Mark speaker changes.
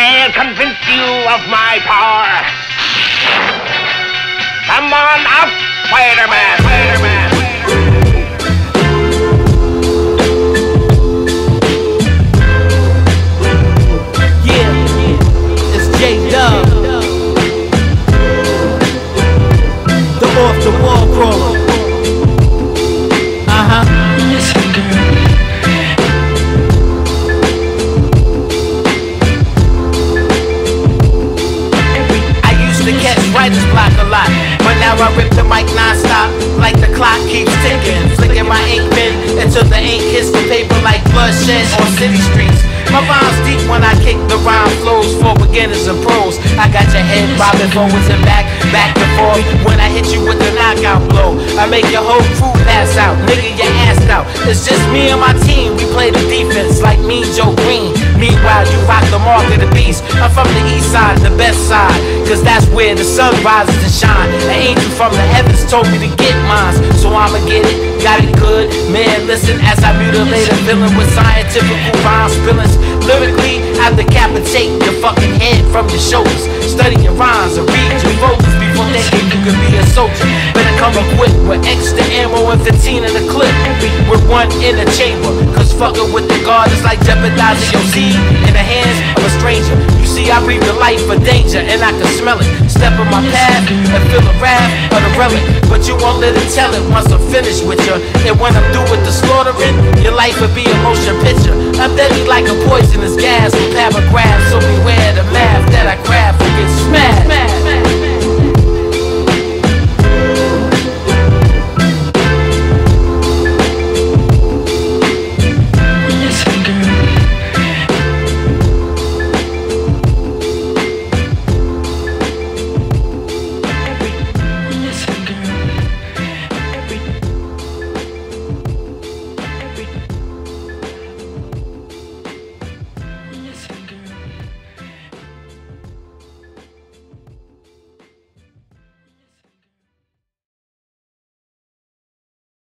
Speaker 1: I'll convince you of my power. Come on up, Spider-Man, Spider-Man.
Speaker 2: Yeah, it's JDub, the off the wall bro.
Speaker 3: Listen, girl.
Speaker 2: Catch writer's block a lot, but now I rip the mic non-stop, like the clock keeps ticking. Flicking my ink pen until the ink hits the paper like bloodshed on city streets. My rhymes deep when I kick the rhyme flows for beginners and pros. I got your head bobbing forwards and back and forth when I hit you with the knockout blow. I make your whole crew pass out, nigga, your ass out. It's just me and my team, we play the defense like me, Joe Green. Meanwhile, you rock the mark of the beast. I'm from the east side, the best side, cause that's where the sun rises and shine. An angel from the heavens told me to get mine, so I'ma get it, got it good. Man, listen as I mutilate a villain with scientific rhyme spillings. Lyrically, I decapitate your fucking head from your shoulders. Study your rhymes and read your voters before thinking you could be a soldier. Better come equipped with extra ammo and 15 in the clip, with one in the chamber. Cause fucking with the guard is like jeopardizing your seed in the hands of a stranger. You see, I breathe the life of danger and I can smell it. Step on my path and feel the wrath of the relic, but you won't let it tell it once I'm finished with you. And when I'm through with the slaughtering, your life would be a motion picture. I'm deadly like a poisonous gas with paragraphs, so beware the math that I grab.